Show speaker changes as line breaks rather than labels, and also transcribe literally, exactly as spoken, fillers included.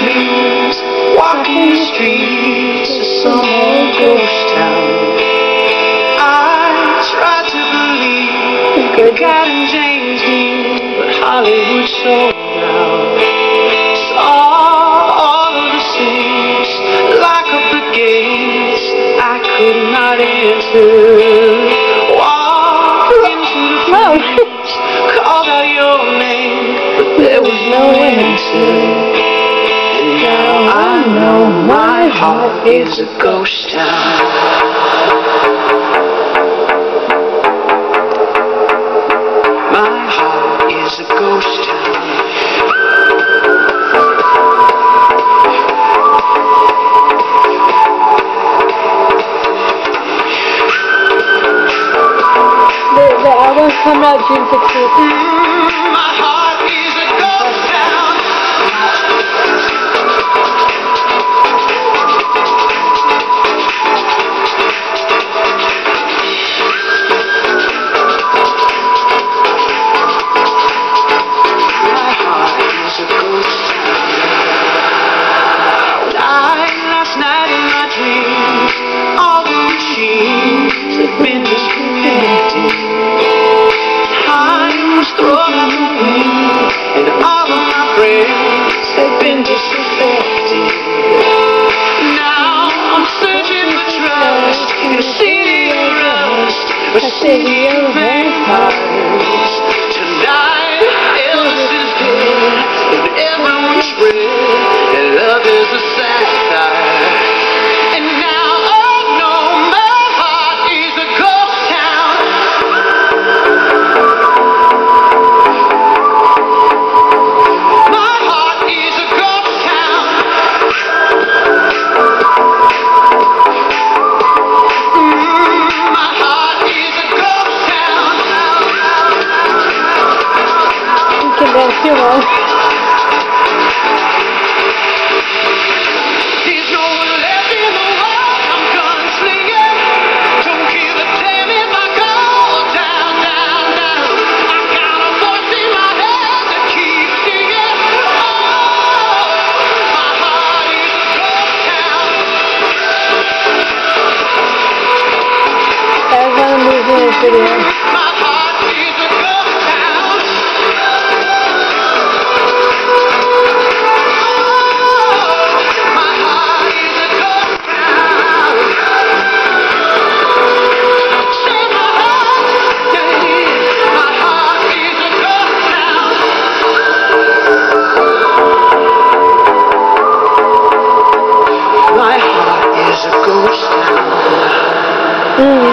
dreams, walking the streets of some old ghost town. I tried to believe in God and James Dean, but Hollywood sold out. Saw all of the scenes, lock up the gates I could not enter. Walked into the flames, called out your name, but there was no answer. And now I know my heart is a ghost town. My heart is a ghost town.
The, the album's coming out June sixteenth.
Mm, my heart is a ghost town. My heart is a ghost town. Died last night in my dreams. All the machines have been disconnected. Time was thrown out the window, and all of my friends have been disaffected. Now I'm searching for trust in a city of rust, a city of vampires. Tonight, Elvis is dead, and everyone's red, and love is a satire. And now I know my heart is a ghost town. My heart is a ghost town. Mm, my heart is a ghost town.
You can dance too long.
There's no one left in the world. I'm gunslinging. Don't give a damn if I go down, down, down. I got a voice in my head that keeps singing. Oh, my heart is a ghost town.
I was one of these in this video.
My heart is a ghost town. My heart is a ghost town. Say my heart, yeah, my heart is a ghost town. My heart is a ghost town.
Mm.